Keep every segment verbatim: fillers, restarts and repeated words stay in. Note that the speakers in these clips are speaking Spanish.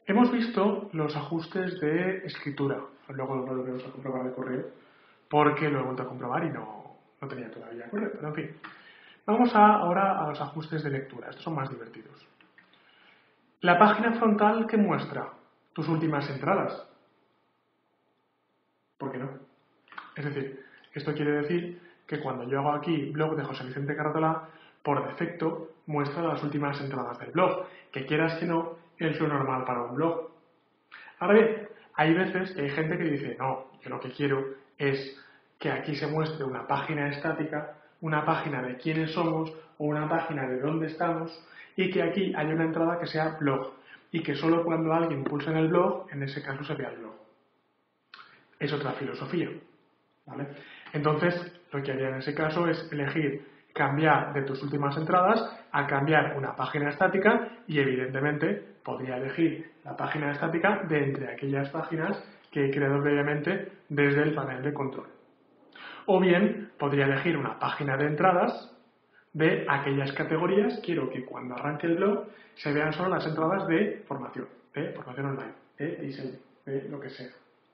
Hemos visto los ajustes de escritura. Luego lo volvemos a comprobar de correo, porque lo he vuelto a comprobar y no, no tenía todavía correo. Pero en fin, vamos a, ahora a los ajustes de lectura. Estos son más divertidos. La página frontal que muestra tus últimas entradas. ¿Por qué no? Es decir, esto quiere decir que cuando yo hago aquí blog de José Vicente Carratolà, por defecto muestra las últimas entradas del blog, que quieras que no, es lo normal para un blog. Ahora bien, hay veces que hay gente que dice, no, yo lo que quiero es que aquí se muestre una página estática, una página de quiénes somos o una página de dónde estamos y que aquí haya una entrada que sea blog y que solo cuando alguien pulse en el blog, en ese caso se vea el blog. Es otra filosofía, ¿vale? Entonces, lo que haría en ese caso es elegir cambiar de tus últimas entradas a cambiar una página estática y, evidentemente, podría elegir la página estática de entre aquellas páginas que he creado previamente desde el panel de control. O bien, podría elegir una página de entradas de aquellas categorías. Quiero que cuando arranque el blog se vean solo las entradas de formación, de formación online, de diseño, de lo que sea.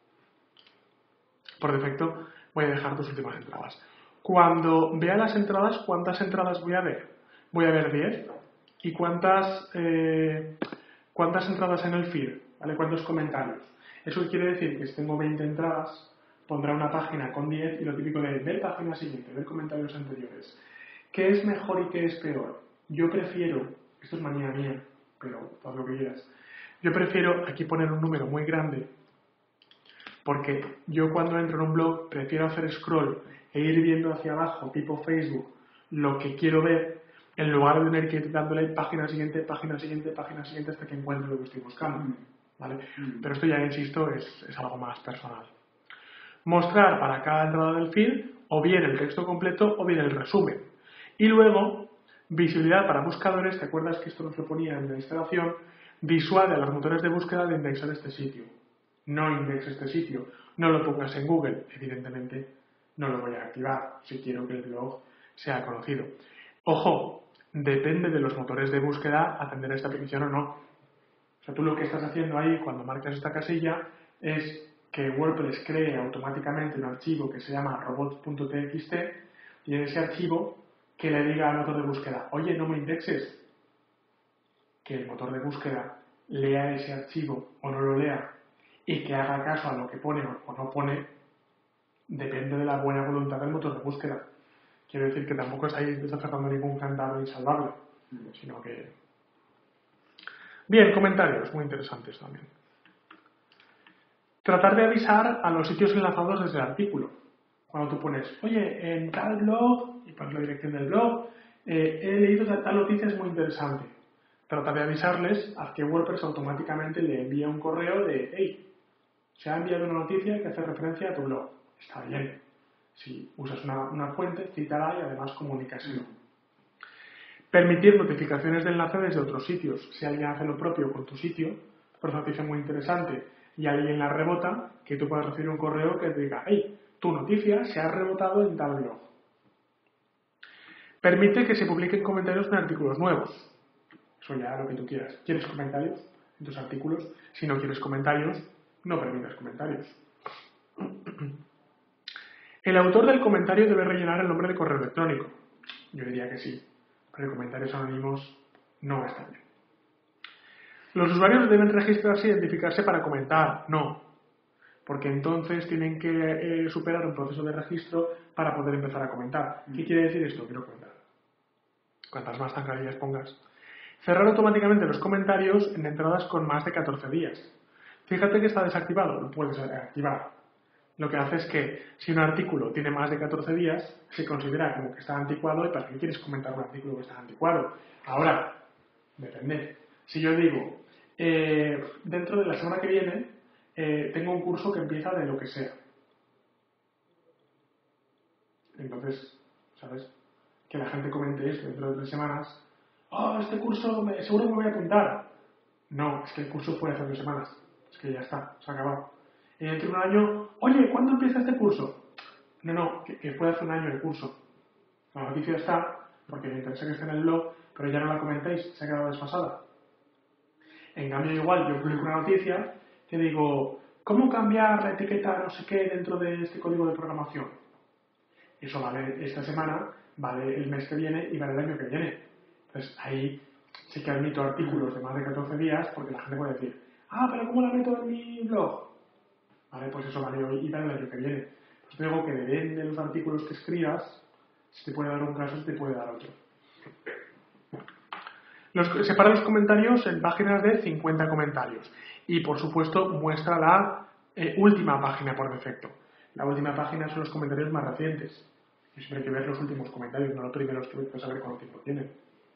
Por defecto voy a dejar tus últimas entradas. Cuando vea las entradas, ¿cuántas entradas voy a ver? Voy a ver diez. ¿Y cuántas, eh, cuántas entradas en el feed? ¿Vale? ¿Cuántos comentarios? Eso quiere decir que si tengo veinte entradas, pondrá una página con diez y lo típico de ver página siguiente, ver comentarios anteriores. ¿Qué es mejor y qué es peor? Yo prefiero, esto es manía mía, pero haz lo que quieras, yo prefiero aquí poner un número muy grande, porque yo cuando entro en un blog prefiero hacer scroll e ir viendo hacia abajo, tipo Facebook, lo que quiero ver, en lugar de tener que ir dándole página siguiente, página siguiente, página siguiente hasta que encuentre lo que estoy buscando, ¿vale? Mm. Pero esto ya, insisto, es, es algo más personal. Mostrar para cada entrada del feed o bien el texto completo o bien el resumen. Y luego, visibilidad para buscadores. ¿Te acuerdas que esto nos lo ponía en la instalación? Disuade a los motores de búsqueda de indexar este sitio. No indexes este sitio, no lo pongas en Google. Evidentemente no lo voy a activar si quiero que el blog sea conocido. Ojo, depende de los motores de búsqueda atender esta petición o no. O sea, tú lo que estás haciendo ahí cuando marcas esta casilla es que WordPress cree automáticamente un archivo que se llama robots punto t x t y en ese archivo que le diga al motor de búsqueda, oye, no me indexes. Que el motor de búsqueda lea ese archivo o no lo lea y que haga caso a lo que pone o no pone, depende de la buena voluntad del motor de búsqueda. Quiero decir que tampoco estáis tratando ningún candado insalvable, sino que... Bien, comentarios muy interesantes también. Tratar de avisar a los sitios enlazados desde el artículo. Cuando tú pones, oye, en tal blog, y pones la dirección del blog, eh, he leído tal, tal noticia, es muy interesante. Tratar de avisarles a que WordPress automáticamente le envía un correo de, hey, se ha enviado una noticia que hace referencia a tu blog. Está bien. Si usas una, una fuente, cítala y además comunícaselo. Permitir notificaciones de enlace desde otros sitios. Si alguien hace lo propio con tu sitio, por una noticia muy interesante, y alguien la rebota, que tú puedas recibir un correo que te diga, hey, tu noticia se ha rebotado en tal blog. Permite que se publiquen comentarios en artículos nuevos. Eso ya lo que tú quieras. ¿Quieres comentarios en tus artículos? Si no quieres comentarios, no permitas comentarios. El autor del comentario debe rellenar el nombre de correo electrónico. Yo diría que sí, pero comentarios anónimos no está bien. Los usuarios deben registrarse e identificarse para comentar. No, porque entonces tienen que eh, superar un proceso de registro para poder empezar a comentar. ¿Qué quiere decir esto? Quiero comentar. Cuantas más zancadillas pongas. Cerrar automáticamente los comentarios en entradas con más de catorce días. Fíjate que está desactivado, lo puedes activar. Lo que hace es que si un artículo tiene más de catorce días, se considera como que está anticuado y para qué quieres comentar un artículo que está anticuado. Ahora, depende. Si yo digo, eh, dentro de la semana que viene, eh, tengo un curso que empieza de lo que sea. Entonces, ¿sabes? Que la gente comente esto dentro de tres semanas. Oh, este curso, me, seguro que me voy a apuntar. No, es que el curso fue hace dos semanas. Es que ya está, se ha acabado. Y dentro de un año, oye, ¿cuándo empieza este curso? No, no, que, que fue hace un año el curso. La noticia está, porque me interesa que esté en el blog, pero ya no la comentéis, se ha quedado desfasada. En cambio, igual yo publico una noticia que digo, ¿cómo cambiar la etiqueta no sé qué dentro de este código de programación? Eso vale esta semana, vale el mes que viene y vale el año que viene. Entonces ahí sí que admito artículos de más de catorce días porque la gente puede decir, ah, pero ¿cómo la meto en mi blog? Vale, pues eso vale hoy y vale el año que viene. Pues te digo que depende de los artículos que escribas, si te puede dar un caso, si te puede dar otro. Los, separa los comentarios en páginas de cincuenta comentarios y, por supuesto, muestra la eh, última página por defecto. La última página son los comentarios más recientes. Y siempre hay que ver los últimos comentarios, no los primeros que puedes saber cuánto tiempo tienen.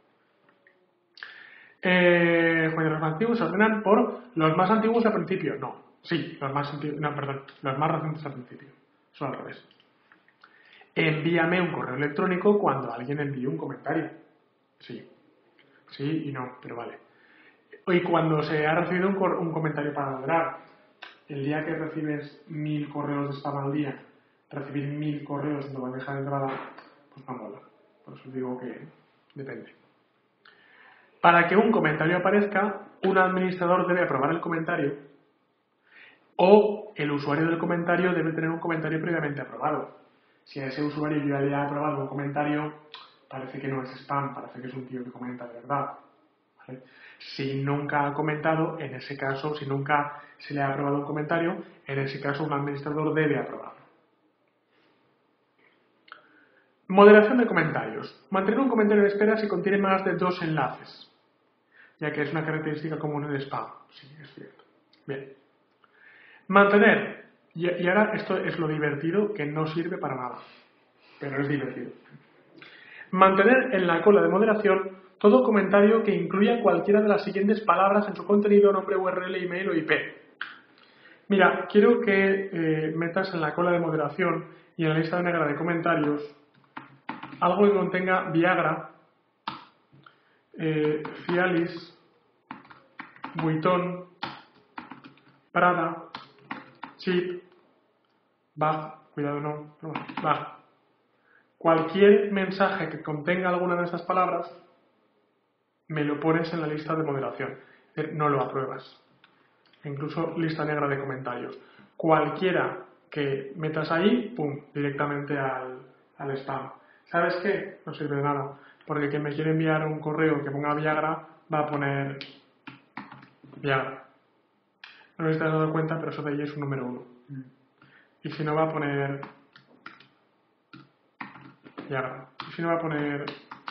Eh, bueno, los más antiguos se ordenan por los más antiguos al principio. No, sí, los más antiguos, no, perdón, los más recientes al principio. Son al revés. Envíame un correo electrónico cuando alguien envíe un comentario. Sí. Sí y no, pero vale. Y cuando se ha recibido un, un comentario para moderar, el día que recibes mil correos de spam al día, recibir mil correos en tu bandeja de entrada, pues no mola. Por eso digo que depende. Para que un comentario aparezca, un administrador debe aprobar el comentario o el usuario del comentario debe tener un comentario previamente aprobado. Si a ese usuario yo ya le he aprobado un comentario, parece que no es spam, parece que es un tío que comenta de verdad. ¿Vale? Si nunca ha comentado, en ese caso, si nunca se le ha aprobado un comentario, en ese caso un administrador debe aprobarlo. Moderación de comentarios. Mantener un comentario de espera si contiene más de dos enlaces, ya que es una característica común en el spam. Sí, es cierto. Bien. Mantener. Y, y ahora esto es lo divertido, que no sirve para nada, pero es divertido. Mantener en la cola de moderación todo comentario que incluya cualquiera de las siguientes palabras en su contenido, nombre, U R L, email o I P. Mira, quiero que eh, metas en la cola de moderación y en la lista negra de comentarios algo que contenga Viagra, eh, Cialis, Vuitton, Prada, Chip, Bach, cuidado no, no Bach. Cualquier mensaje que contenga alguna de esas palabras me lo pones en la lista de moderación. Es decir, no lo apruebas. Incluso lista negra de comentarios. Cualquiera que metas ahí, pum, directamente al, al spam. ¿Sabes qué? No sirve de nada. Porque quien me quiere enviar un correo que ponga Viagra va a poner Viagra. No sé si te has dado cuenta, pero eso de ahí es un número uno. Y si no va a poner Viagra. Y si no va a poner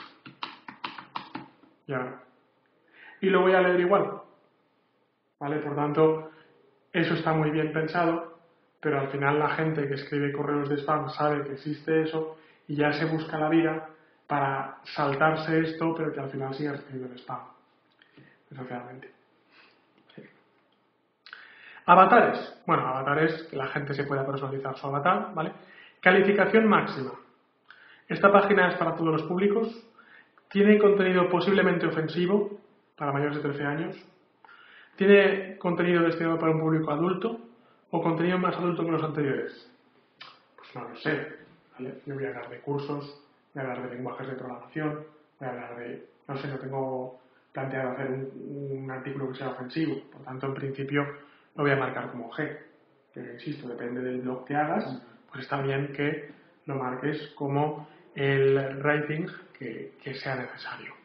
Viagra. Y lo voy a leer igual. ¿Vale? Por tanto, eso está muy bien pensado, pero al final la gente que escribe correos de spam sabe que existe eso y ya se busca la vida para saltarse esto, pero que al final siga escribiendo el spam. Desgraciadamente. Sí. Avatares. Bueno, avatares, que la gente se pueda personalizar su avatar, ¿vale? Calificación máxima. Esta página es para todos los públicos. Tiene contenido posiblemente ofensivo para mayores de trece años. ¿Tiene contenido destinado para un público adulto o contenido más adulto que los anteriores? Pues no lo sé. ¿Vale? Yo voy a hablar de cursos, voy a hablar de lenguajes de programación, voy a hablar de... No sé, no tengo planteado hacer un, un artículo que sea ofensivo. Por tanto, en principio lo voy a marcar como G. Pero insisto, depende del blog que hagas, pues está bien que lo marques como el rating que, que sea necesario.